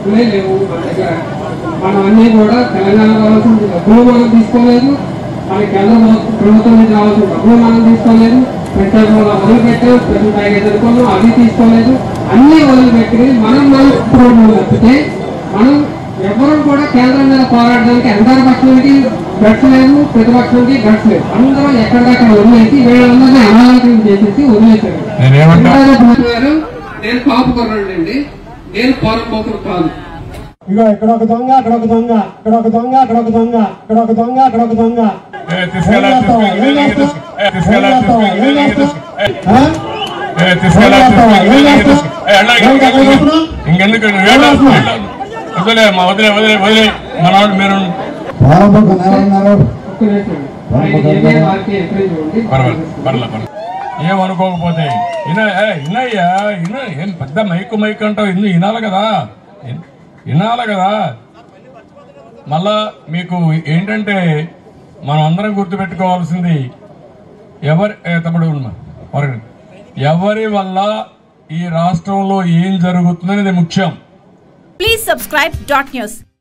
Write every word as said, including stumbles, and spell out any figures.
డబ్బులే లేవు మన దగ్గర. మనం అన్నీ కూడా తెలంగాణ కావాల్సిన డబ్బులు మనం తీసుకోలేదు, మన కేంద్ర ప్రభుత్వం నుంచి రావాల్సిన డబ్బులు మనం తీసుకోలేదు, ప్రత్యేకంగా వదిలిపెట్టాం, ప్రతి ప్యాకేజ్ అనుకున్నాం అవి తీసుకోలేదు, అన్నీ వదిలిపెట్టి మనం మనం తప్పితే మనం ఎవరు కూడా కేంద్రం మీద పోరాడడానికి అధికార పక్షానికి గట్స్ లేదు, ప్రతిపక్షానికి గట్స్ లేదు. అందరూ ఎక్కడికక్కడ వదిలేసి వీళ్ళందరినీ అనాలోచన చేసేసి వదిలేశారు. నేను కాపు కొరండి, నేను పోరంపోకుడు కాదు. ఇగో ఇక్కడ ఒక దొంగ, అక్కడ ఒక దొంగ, ఇక్కడ ఒక దొంగ, అక్కడ ఒక దొంగ, ఇక్కడ ఒక దొంగ, అక్కడ ఒక దొంగ. ఇంకెందుకు వదిలే మా వదిలే వదిలే వదిలే మనవాడు మీరు ఏమనుకోకపోతే వినయ్యా విన ఏం పెద్ద మైకు మైక్ అంటావు, ఇన్ని వినాలి కదా వినాలి కదా. మళ్ళా మీకు ఏంటంటే మనం అందరం గుర్తుపెట్టుకోవాల్సింది ఎవరి తమ్ముడు ఎవరి వల్ల ఈ రాష్ట్రంలో ఏం జరుగుతుందనేది ముఖ్యం. Please subscribe dot news.